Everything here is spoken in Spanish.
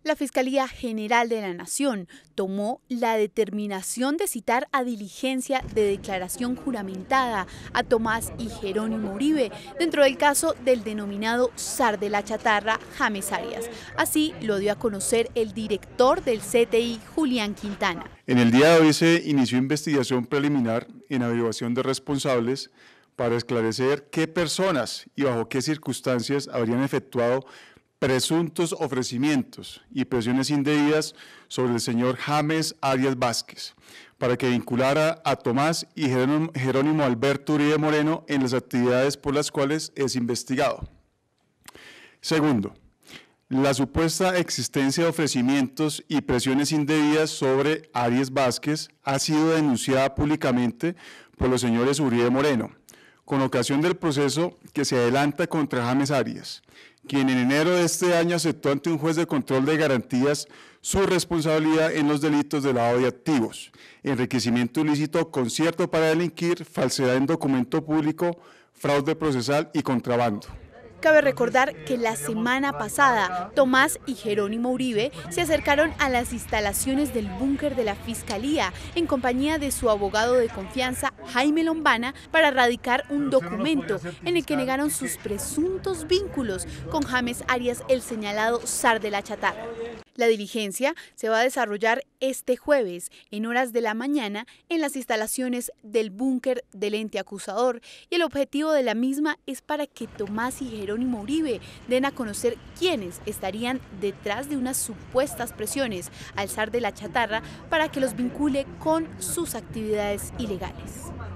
La Fiscalía General de la Nación tomó la determinación de citar a diligencia de declaración juramentada a Tomás y Jerónimo Uribe dentro del caso del denominado zar de la chatarra, James Arias. Así lo dio a conocer el director del CTI, Julián Quintana. En el día de hoy se inició investigación preliminar en averiguación de responsables para esclarecer qué personas y bajo qué circunstancias habrían efectuado presuntos ofrecimientos y presiones indebidas sobre el señor James Arias Vázquez para que vinculara a Tomás y Jerónimo Alberto Uribe Moreno en las actividades por las cuales es investigado. Segundo, la supuesta existencia de ofrecimientos y presiones indebidas sobre Arias Vázquez ha sido denunciada públicamente por los señores Uribe Moreno, con ocasión del proceso que se adelanta contra James Arias, quien en enero de este año aceptó ante un juez de control de garantías su responsabilidad en los delitos de lavado de activos, enriquecimiento ilícito, concierto para delinquir, falsedad en documento público, fraude procesal y contrabando. Cabe recordar que la semana pasada, Tomás y Jerónimo Uribe se acercaron a las instalaciones del búnker de la Fiscalía en compañía de su abogado de confianza, Jaime Lombana, para radicar un documento en el que negaron sus presuntos vínculos con James Arias, el señalado zar de la chatarra. La diligencia se va a desarrollar este jueves en horas de la mañana en las instalaciones del búnker del ente acusador y el objetivo de la misma es para que Tomás y Jerónimo Uribe den a conocer quiénes estarían detrás de unas supuestas presiones al zar de la chatarra para que los vincule con sus actividades ilegales.